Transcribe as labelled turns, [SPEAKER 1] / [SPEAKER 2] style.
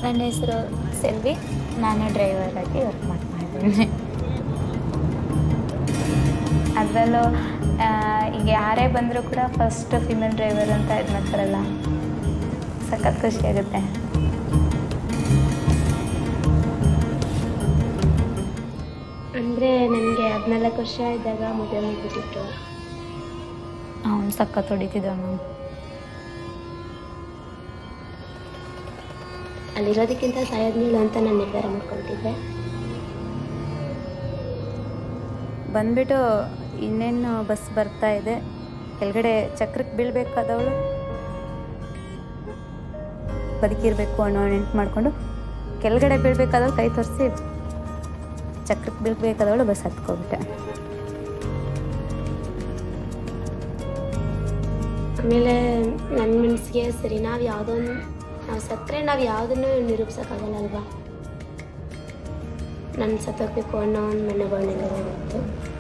[SPEAKER 1] ನನ್ನ ಹೆಸರು ಸೆಲ್ವಿ, ನಾನು ಡ್ರೈವರ್ ಆಗಿ ವರ್ಕ್ ಮಾಡ್ತಾಯಿದ್ದೀನಿ. ಅದರಲ್ಲೂ ಈಗ ಯಾರೇ ಬಂದರೂ ಕೂಡ ಫಸ್ಟ್ ಫಿಮೇಲ್ ಡ್ರೈವರ್ ಅಂತ ಇದು ಮಾಡ್ತಾರಲ್ಲ, ಸಖತ್ ಖುಷಿಯಾಗುತ್ತೆ.
[SPEAKER 2] ಅಂದರೆ ನನಗೆ 14 ವರ್ಷ ಇದ್ದಾಗ ಮದುವೆ ಮಾಡಿಬಿಟ್ಟಿತ್ತು.
[SPEAKER 1] ಅವ್ನು ಸಖತ್ ಹೊಡಿತಿದ್ದವನು.
[SPEAKER 2] ಅಲ್ಲಿರೋದಕ್ಕಿಂತ ಸಾಯೋದ್ಮೇಲೆ ಅಂತ ನಾನು ನಿರ್ಧಾರ ಮಾಡ್ಕೊಳ್ತಿದ್ದೆ.
[SPEAKER 1] ಬಂದ್ಬಿಟ್ಟು ಇನ್ನೇನು ಬಸ್ ಬರ್ತಾ ಇದೆ, ಕೆಳಗಡೆ ಚಕ್ರಕ್ಕೆ ಬೀಳಬೇಕಾದವಳು ಬದುಕಿರಬೇಕು ಅನ್ನೋ ನೆನ್ಪು ಮಾಡಿಕೊಂಡು ಕೆಳಗಡೆ ಬೀಳಬೇಕಾದವಳು ಕೈ ತೋರಿಸಿ ಚಕ್ರಕ್ಕೆ ಬೀಳಬೇಕಾದವಳು ಬಸ್ ಹತ್ಕೊಬಿಟ್ಟೆ.
[SPEAKER 2] ಆಮೇಲೆ ನನ್ನ ಮನಸ್ಸಿಗೆ ಸರಿ ನಾವು ಸತ್ತರೆ ನಾವು ಯಾವುದನ್ನು ನಿರೂಪಿಸೋಕ್ಕಾಗಲ್ಲ ಅಲ್ವಾ. ನಾನು ಸತ್ತೋಗ್ಬೇಕು ಅನ್ನೋ ಒಂದು ಮನೋಭಾವನೆ ಬಂತು.